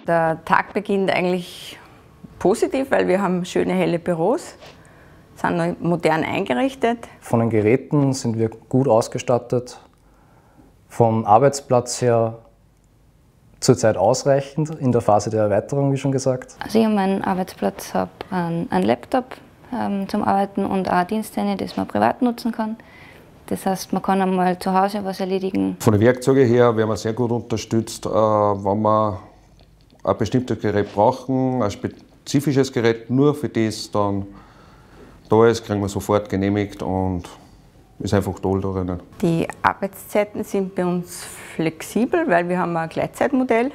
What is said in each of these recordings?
Der Tag beginnt eigentlich positiv, weil wir haben schöne helle Büros, sind modern eingerichtet. Von den Geräten sind wir gut ausgestattet, vom Arbeitsplatz her zurzeit ausreichend, in der Phase der Erweiterung, wie schon gesagt. Also ich habe meinen Arbeitsplatz, habe einen Laptop zum Arbeiten und auch ein Diensthandy, das man privat nutzen kann. Das heißt, man kann einmal zu Hause was erledigen. Von den Werkzeugen her werden wir sehr gut unterstützt, wenn wir ein bestimmtes Gerät brauchen, ein spezifisches Gerät nur für das dann da ist, kriegen wir sofort genehmigt und ist einfach toll da drinnen. Die Arbeitszeiten sind bei uns flexibel, weil wir haben ein Gleitzeitmodell.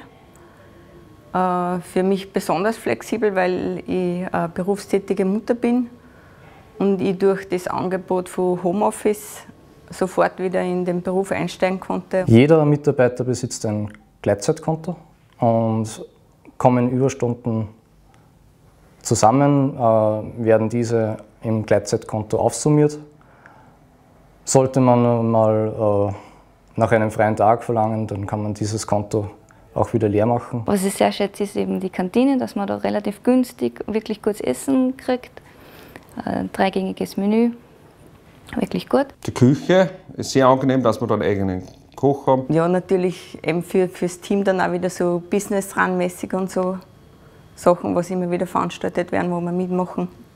Für mich besonders flexibel, weil ich eine berufstätige Mutter bin und ich durch das Angebot von Homeoffice sofort wieder in den Beruf einsteigen konnte. Jeder Mitarbeiter besitzt ein Gleitzeitkonto und kommen Überstunden zusammen, werden diese im Gleitzeitkonto aufsummiert. Sollte man mal nach einem freien Tag verlangen, dann kann man dieses Konto auch wieder leer machen. Was ich sehr schätze, ist eben die Kantine, dass man da relativ günstig wirklich gutes Essen kriegt. Ein dreigängiges Menü, wirklich gut. Die Küche ist sehr angenehm, dass wir da einen eigenen Koch haben. Ja, natürlich eben fürs Team dann auch wieder so Business-Run-mäßig und so Sachen, was immer wieder veranstaltet werden, wo wir mitmachen.